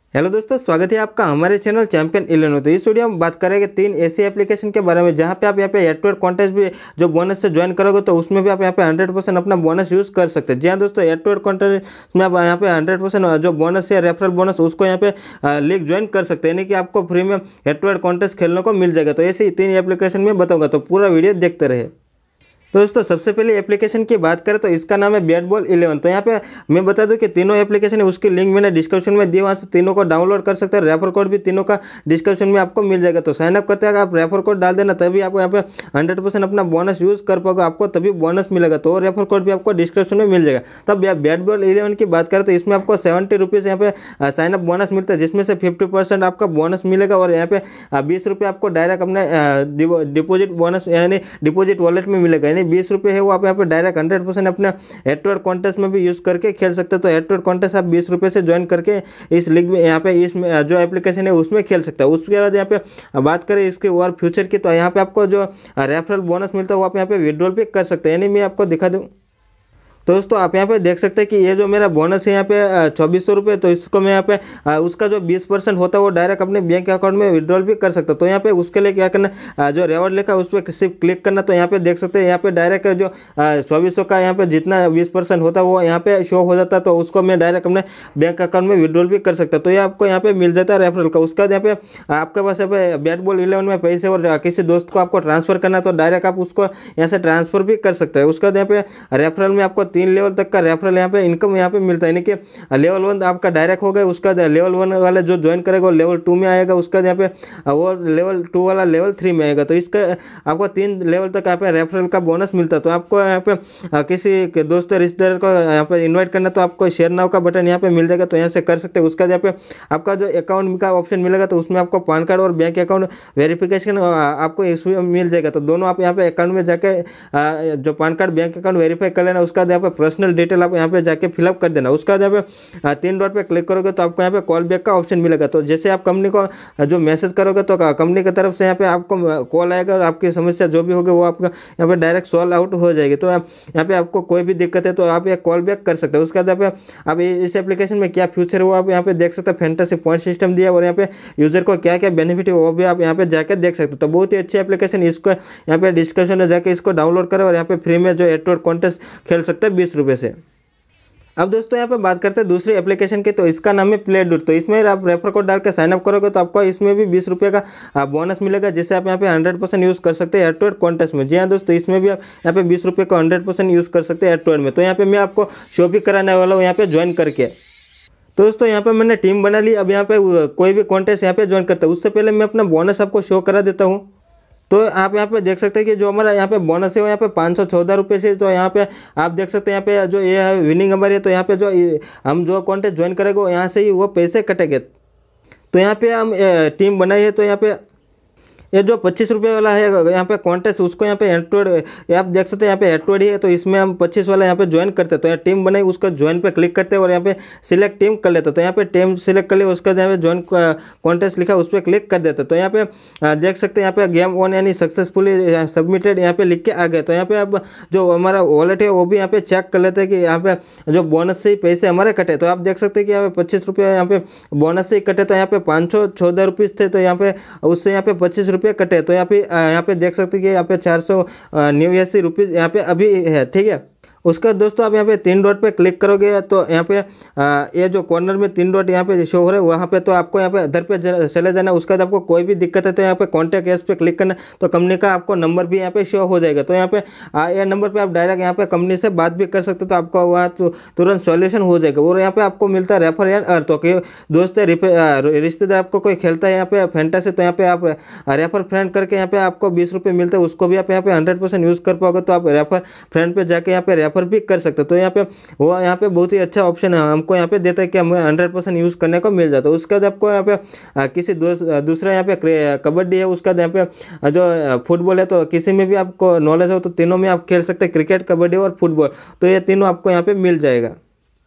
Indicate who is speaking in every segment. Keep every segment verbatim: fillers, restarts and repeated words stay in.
Speaker 1: Hello दोस्तों, स्वागत है आपका हमारे चैनल चैंपियन इलेवन में। तो इस वीडियो में बात करेंगे तीन ऐसी एप्लीकेशन के बारे में जहां पे आप यहां पे एड टू एड कॉन्टेस्ट भी जो बोनस से ज्वाइन करोगे तो उसमें भी आप यहां पे हंड्रेड परसेंट अपना बोनस यूज़ कर सकते हैं। जी हाँ दोस्तों, एड टू एड कॉन्टेस्ट में आप यहां पे हंड्रेड परसेंट जो बोनस है रेफरल बोनस उसको यहां पे लीग ज्वाइन कर सकते हैं, यानी कि आपको फ्री में एड टू एड कॉन्टेस्ट खेलने को मिल जाएगा। तो ऐसी तीन एप्लीकेशन में बताऊँगा, तो पूरा वीडियो देखते रहे। तो दोस्तों सबसे पहले एप्लीकेशन की बात करें तो इसका नाम है बैट बॉल इलेवन। तो यहाँ पे मैं बता दूं कि तीनों एप्लीकेशन है उसकी लिंक मैंने डिस्क्रिप्शन में दी, वहाँ से तीनों को डाउनलोड कर सकते हैं। रेफर कोड भी तीनों का डिस्क्रिप्शन में आपको मिल जाएगा। तो साइनअप करते हैं आप रेफर कोड डाल देना, तभी आपको यहाँ पे हंड्रेड परसेंट अपना बोनस यूज़ कर पाओगे, आपको तभी बोनस मिलेगा। तो वो रेफर कोड भी आपको डिस्क्रिप्शन में मिल जाएगा। तब बैट बॉल इलेवन की बात करें तो इसमें आपको सेवेंटी रुपीज़ यहाँ पे साइनअप बोनस मिलता है, जिसमें से फिफ्टी परसेंट आपका बोनस मिलेगा और यहाँ पे बीस रुपये आपको डायरेक्ट अपने डिपोजिट बोनस यानी डिपोजिट वॉलेट में मिलेगा। यानी बीस रुपये है वो आप यहाँ पे डायरेक्ट हंड्रेड परसेंट अपने हेड टू हेड कॉन्टेस्ट में भी यूज़ करके खेल सकते हो। तो हेड टू हेड कॉन्टेस्ट आप बीस रुपये से ज्वाइन करके इस लीग में यहाँ पे इस जो एप्लीकेशन है उसमें खेल सकते हो। उसके बाद यहाँ पे बात करें इसके और फ्यूचर की, तो यहाँ पे आपको जो रेफरल बोनस मिलता है वो आप यहाँ पे विड्रॉल भी कर सकते हैं। यानी मैं आपको दिखा दूँ तो दोस्तों आप यहाँ पे देख सकते हैं कि ये जो मेरा बोनस है यहाँ पे चौबीस सौ रुपये, तो इसको मैं यहाँ पे उसका जो बीस परसेंट होता है वो डायरेक्ट अपने बैंक अकाउंट में विड्रॉल भी कर सकता हूँ। तो यहाँ पे उसके लिए क्या करना, जो रिवॉर्ड लिखा है उस पर सिर्फ क्लिक करना। तो यहाँ पे देख सकते हैं यहाँ पे डायरेक्ट जो चौबीस सौ का यहाँ पे जितना बीस परसेंट होता है वो यहाँ पे शो हो जाता है, तो उसको मैं डायरेक्ट अपने बैंक अकाउंट में विड्रॉल भी कर सकता हूँ। तो ये आपको यहाँ पे मिल जाता है रेफरल का। उसके बाद यहाँ पे आपके पास यहाँ पे बैट बॉल इलेवन में पैसे और किसी दोस्त को आपको ट्रांसफर करना, तो डायरेक्ट आप उसको यहाँ से ट्रांसफर भी कर सकते हैं। उसके बाद यहाँ पे रेफरल में आपको तीन लेवल तक का रेफरल यहाँ पे इनकम यहाँ पे मिलता है, यानी कि लेवल वन आपका डायरेक्ट हो गया, उसका लेवल वन वाला जो ज्वाइन करेगा वो लेवल टू में आएगा, उसका यहाँ पे वो लेवल टू वाला लेवल थ्री में आएगा। तो इसका आपको तीन लेवल तक यहाँ पे रेफरल का बोनस मिलता है। तो आपको यहाँ पे किसी के दोस्त रिश्तेदार को यहाँ पे इन्वाइट करना, तो आपको शेयर नाउ का बटन यहाँ पे मिल जाएगा, तो यहाँ से कर सकते हैं। उसका यहाँ पे आपका जो अकाउंट का ऑप्शन मिलेगा तो उसमें आपको पैन कार्ड और बैंक अकाउंट वेरिफिकेशन आपको इसमें मिल जाएगा। तो दोनों आप यहाँ पे अकाउंट में जाके जो PAN card bank account verify कर लेना, उसका यहाँ पे पर्सनल डिटेल आप यहाँ पे जाके फिलअप कर देना। उसका यहाँ पे तीन डॉट पे क्लिक करोगे तो आपको यहाँ पे कॉल बैक का ऑप्शन मिलेगा। तो जैसे आप कंपनी को जो मैसेज करोगे तो कंपनी की तरफ से यहाँ पे आपको कॉल आएगा और आपकी समस्या जो भी होगी वो आपका यहाँ पे डायरेक्ट सॉल्व आउट हो जाएगी। तो यहाँ पे आपको कोई भी दिक्कत है तो आप ये कॉल बैक कर सकते हो। उसके बाद यहाँ पे आप इस एप्लीकेशन में क्या फ्यूचर है वो आप यहाँ पे देख सकते हैं। फैंटेसी पॉइंट सिस्टम दिया और यहाँ पे यूजर को क्या क्या बेनिफिट है वो भी आप यहाँ पे जाकर देख सकते हो। तो बहुत ही अच्छी एप्लीकेशन, इसको यहाँ पे डिस्कशन में जाकर इसको डाउनलोड करें और यहाँ पे फ्री में जो एड टू एड कॉन्टेस्ट खेल सकते हैं बीस रुपये से। अब दोस्तों यहाँ पे बात करते हैं दूसरी एप्लीकेशन की, तो इसका नाम है प्ले डूड। तो इसमें आप रेफर कोड डाल के साइन अप करोगे तो आपको इसमें भी बीस रुपये का बोनस मिलेगा, जिससे आप यहाँ पे हंड्रेड परसेंट यूज़ कर सकते हैं एड टू एड कॉन्टेस्ट में। जी हाँ दोस्तों, इसमें भी आप यहाँ पे बीस रुपये का हंड्रेड परसेंट यूज़ कर सकते हैं एड टू एड में। तो यहाँ पे मैं आपको शो भी कराने वाला हूँ यहाँ पे ज्वाइन करके। तो दोस्तों यहाँ पे मैंने टीम बना ली। अब यहाँ पे कोई भी कॉन्टेस्ट यहाँ पे ज्वाइन करता है उससे पहले मैं अपना बोनस आपको शो करा देता हूँ। तो आप यहाँ पे देख सकते हैं कि जो हमारा यहाँ पे बोनस है वो यहाँ पे पाँच सौ चौदह रुपये से, तो यहाँ पे आप देख सकते हैं यहाँ पे जो ये है विनिंग हमारी है, तो यहाँ पे जो हम जो कॉन्टेस्ट ज्वाइन करेंगे यहाँ से ही वो पैसे कटेंगे। तो यहाँ पे हम टीम बनाई है, तो यहाँ पे ये जो पच्चीस रुपये वाला है यहाँ पे कॉन्टेस्ट उसको यहाँ पे एड आप देख सकते हैं यहाँ पे एड टू एड ही है, तो इसमें हम पच्चीस वाला यहाँ पे ज्वाइन करते हैं। तो यहाँ टीम बनाई, उसको ज्वाइन पे क्लिक करते हैं और यहाँ पे सिलेक्ट टीम कर लेते हैं। तो यहाँ पे टीम सिलेक्ट कर लिया, उसका यहाँ पे ज्वाइन कॉन्टेस्ट लिखा उस पर क्लिक कर देते हैं। तो यहाँ पे देख सकते हैं यहाँ पे गेम वन यानी सक्सेसफुली सबमिटेड यहाँ पे लिख के आ गए। तो यहाँ पे अब जो हमारा वॉलेट है वो भी यहाँ पे चेक कर लेते हैं कि यहाँ पे जो बोनस से ही पैसे हमारे कटे। तो आप देख सकते हैं कि यहाँ पे पच्चीस रुपये यहाँ पे बोनस से ही कटे, तो यहाँ पे पाँच सौ चौदह रुपीज़ थे, तो यहाँ पे उससे यहाँ पे पच्चीस रुपये कटे। तो यहाँ पे यहाँ पे देख सकते हैं कि यहाँ पे चार सौ निन्यासी रुपीज़ यहाँ पे अभी है, ठीक है। उसका दोस्तों आप यहाँ पे तीन डॉट पे क्लिक करोगे तो यहाँ पे आ, ये जो कॉर्नर में तीन डॉट यहाँ पे शो हो रहा है वहाँ पे, तो आपको यहाँ पे इधर पे चले जाना। उसके बाद आपको कोई भी दिक्कत है तो यहाँ पे कॉन्टैक्ट एस पे क्लिक करना, तो कंपनी का आपको नंबर भी यहाँ पे शो हो जाएगा। तो यहाँ पे ये नंबर पे आप डायरेक्ट यहाँ पे कंपनी से बात भी कर सकते हो, तो आपको वहाँ तो तुरंत सॉल्यूशन हो जाएगा। और यहाँ पे आपको मिलता है रेफर या अर्थ। तो दोस्त रिश्तेदार आपको कोई खेलता है यहाँ पे फैंटेसी, तो यहाँ पे आप रेफर फ्रेंड करके यहाँ पे आपको बीस रुपये मिलते हैं, उसको भी आप यहाँ पे हंड्रेड परसेंट यूज़ कर पाओगे। तो आप रेफर फ्रेंड पे जाके यहाँ पे रेफर भी कर सकते हो। तो यहाँ पे वो यहाँ पे बहुत ही अच्छा ऑप्शन है, हमको यहाँ पे देता है कि हमें हंड्रेड परसेंट यूज़ करने को मिल जाता है। उसके बाद आपको यहाँ पे किसी दूसरा यहाँ पे कबड्डी है, उसका यहाँ पे जो फुटबॉल है, तो किसी में भी आपको नॉलेज हो तो तीनों में आप खेल सकते हैं, क्रिकेट, कबड्डी और फुटबॉल। तो ये तीनों आपको यहाँ पे मिल जाएगा।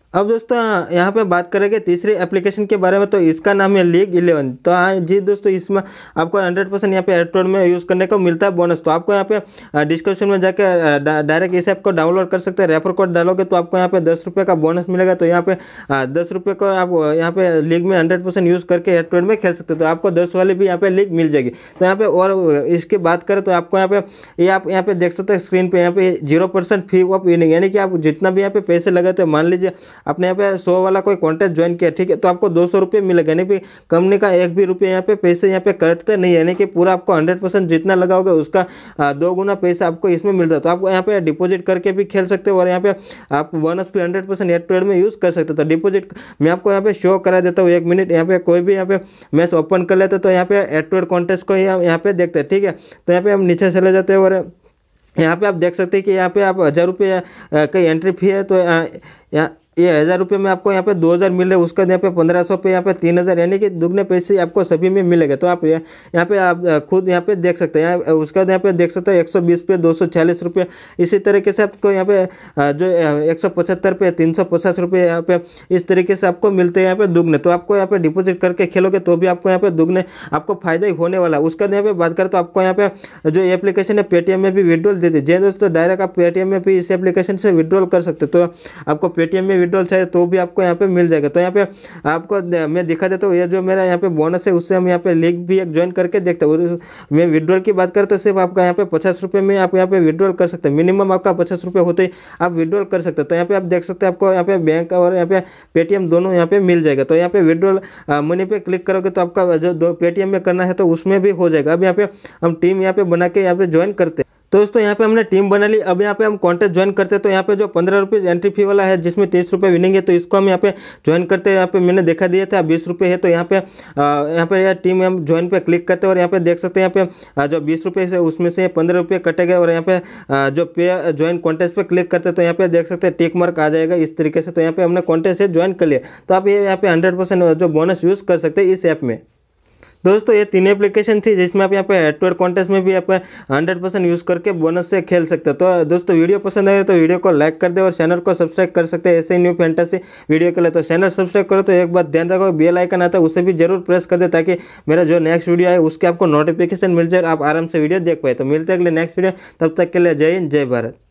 Speaker 1: अब दोस्तों यहाँ पे बात करेंगे तीसरी एप्लीकेशन के बारे में, तो इसका नाम है लीग इलेवन। तो हाँ जी दोस्तों, इसमें आपको हंड्रेड परसेंट यहाँ पे एयरटेल में यूज़ करने को मिलता है बोनस। तो आपको यहाँ पे डिस्क्रिप्शन में जाकर डायरेक्ट इस ऐप को डाउनलोड कर सकते हैं। रेफर कोड डालोगे तो आपको यहाँ पे दस रुपये का बोनस मिलेगा। तो यहाँ पे दस रुपये को आप यहाँ पे लीग में हंड्रेड परसेंट यूज़ करके एयरटेल में खेल सकते हो। तो आपको दस वाली भी यहाँ पे लीग मिल जाएगी। तो यहाँ पे और इसकी बात करें तो आपको यहाँ पे ये आप यहाँ पे देख सकते हैं स्क्रीन पे, यहाँ पे zero percent fee of winning, यानी कि आप जितना भी यहाँ पे पैसे लगाते हैं, मान लीजिए आपने यहाँ पे सौ वाला कोई कॉन्टेस्ट ज्वाइन किया, ठीक है, तो आपको दो सौ रुपये मिलेगा, यानी कि कंपनी का एक भी रुपये यहाँ पे पैसे यहाँ पे कटते नहीं, यानी कि पूरा आपको हंड्रेड परसेंट जितना लगाओगे उसका दो गुना पैसा आपको इसमें मिलता है। तो आप यहाँ पे डिपॉजिट करके भी खेल सकते हो और यहाँ पे आप बोनस भी हंड्रेड परसेंट एयरटेल में यूज़ कर सकते हो। तो डिपॉजिट मैं आपको यहाँ पे शो करा देता हूँ, एक मिनट। यहाँ पे कोई भी यहाँ पे मैच ओपन कर लेते तो यहाँ पे एयरटेल कॉन्टेस्ट को यहाँ पे देखते हैं, ठीक है। तो यहाँ पे हम नीचे चले जाते हैं और यहाँ पे आप देख सकते हैं कि यहाँ पे आप हज़ार रुपये की एंट्री फी है। तो यहाँ ये हज़ार रुपये में आपको यहाँ पे दो हज़ार मिल रहे हैं, उसका यहाँ पे पंद्रह सौ पे यहाँ पे तीन हज़ार, यानी कि दुगने पैसे आपको सभी में मिलेगा। तो आप यहाँ पे आप खुद यहाँ पे देख सकते हैं। यहाँ उसका यहाँ पे देख सकते हैं एक सौ बीस पे दो सौ छियालीस रुपये, इसी तरीके से आपको यहाँ पे जो एक सौ पचहत्तर पे तीन सौ पचास रुपये यहाँ पे इस तरीके से आपको मिलते हैं यहाँ पे दुगने। तो आपको यहाँ पे डिपॉजिट करके खेलोगे तो भी आपको यहाँ पे दुगने आपको फायदा ही होने वाला है। उसका यहाँ पे बात करें तो आपको यहाँ पे जो एप्लीकेशन है पेटीएम में भी विड्रॉल देती है। जी दोस्तों, डायरेक्ट आप पेटीएम में भी इस एप्लीकेशन से विड्रॉल कर सकते हो। तो आपको पेटीएम में विड्रॉल चाहिए तो भी आपको यहाँ पे मिल जाएगा। तो यहाँ पे आपको मैं दिखा देता हूँ, ये जो मेरा यहाँ पे बोनस है उससे हम यहाँ पे लीग भी एक ज्वाइन करके देखते हैं। मैं विड्रॉल की बात करता हूँ, सिर्फ आपका यहाँ पे पचास रुपये में आप यहाँ पे विड्रॉल कर सकते हैं। मिनिमम आपका पचास रुपये होते ही आप विड्रॉल कर सकते हैं। तो यहाँ पे आप देख सकते हैं आपको यहाँ पे बैंक और यहाँ पे पेटीएम दोनों यहाँ पे मिल जाएगा। तो यहाँ पे विड्रॉल मनी पे क्लिक करोगे तो आपका जो पेटीएम में करना है तो उसमें भी हो जाएगा। अब यहाँ पे हम टीम यहाँ पे बना के यहाँ पे ज्वाइन करते हैं। तो दोस्तों यहाँ पे हमने टीम बना ली। अब यहाँ पे हम कॉन्टेस्ट ज्वाइन करते हैं। तो यहाँ पे जो पंद्रह रुपये एंट्री फी वाला है जिसमें तीस रुपये विनिंग है, तो इसको हम यहाँ पे ज्वाइन करते हैं। यहाँ पे मैंने देखा दिया था बीस रुपये है, तो यहाँ पे यहाँ पे यह टीम हम ज्वाइन पे क्लिक करते हैं और यहाँ पे देख सकते हैं यहाँ पे जो बीस रुपये है उसमें से पंद्रह रुपये कटेगा और यहाँ पे जो पे ज्वाइन कॉन्टेस्ट पे क्लिक करते हैं तो यहाँ पे देख सकते हैं टिक मार्क आ जाएगा इस तरीके से। तो यहाँ पे हमने कॉन्टेस्ट से ज्वाइन कर लिया। तो आप ये यहाँ पे हंड्रेड परसेंट जो बोनस यूज़ कर सकते हैं इस ऐप में। दोस्तों ये तीन एप्लीकेशन थी जिसमें आप यहाँ पे एयरटेल कॉन्टेस्ट में भी आप हंड्रेड परसेंट यूज़ करके बोनस से खेल सकते हो। तो दोस्तों वीडियो पसंद आए तो वीडियो को लाइक कर दे और चैनल को सब्सक्राइब कर सकते हैं ऐसे ही न्यू फैंटेसी वीडियो के लिए। तो चैनल सब्सक्राइब करो। तो एक बात ध्यान रखो, बेल आइकन आता है उसे भी जरूर प्रेस कर दे ताकि मेरा जो नेक्स्ट वीडियो है उसके आपको नोटिफिकेशन मिल जाए, आप आराम से वीडियो देख पाए। तो मिलते हैं अगले नेक्स्ट वीडियो, तब तक के लिए जय हिंद जय भारत।